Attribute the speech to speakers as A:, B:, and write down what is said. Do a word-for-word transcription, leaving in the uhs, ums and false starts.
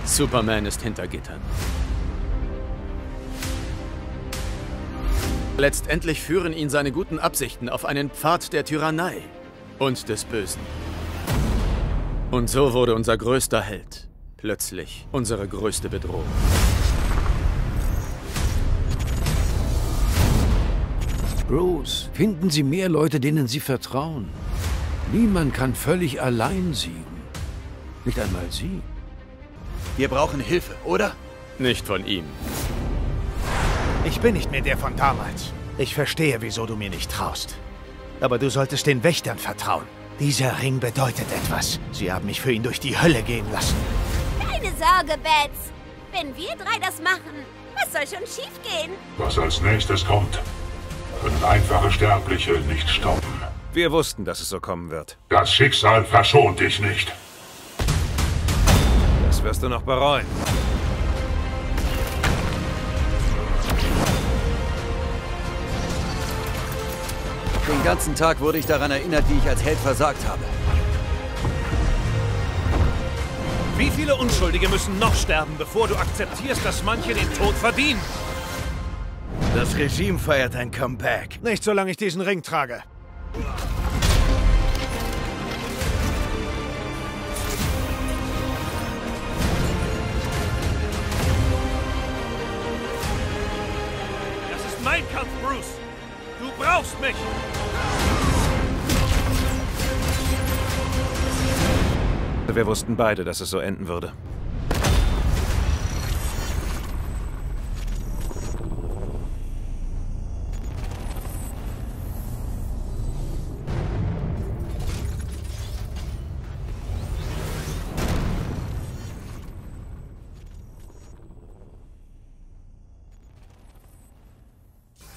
A: Superman ist hinter Gittern. Letztendlich führen ihn seine guten Absichten auf einen Pfad der Tyrannei und des Bösen. Und so wurde unser größter Held plötzlich unsere größte Bedrohung.
B: Bruce, finden Sie mehr Leute, denen Sie vertrauen. Niemand kann völlig allein siegen. Nicht einmal Sie.
C: Wir brauchen Hilfe, oder?
A: Nicht von ihm.
C: Ich bin nicht mehr der von damals. Ich verstehe, wieso du mir nicht traust. Aber du solltest den Wächtern vertrauen. Dieser Ring bedeutet etwas. Sie haben mich für ihn durch die Hölle gehen lassen.
D: Keine Sorge, Bats. Wenn wir drei das machen, was soll schon schiefgehen?
E: Was als nächstes kommt, können einfache Sterbliche nicht stoppen.
F: Wir wussten, dass es so kommen wird.
E: Das Schicksal verschont dich nicht.
F: Das wirst du noch bereuen.
G: Den ganzen Tag wurde ich daran erinnert, wie ich als Held versagt habe.
F: Wie viele Unschuldige müssen noch sterben, bevor du akzeptierst, dass manche den Tod verdienen?
C: Das Regime feiert ein Comeback. Nicht, solange ich diesen Ring trage.
F: Das ist mein Kampf, Bruce. Du brauchst mich! Wir wussten beide, dass es so enden würde.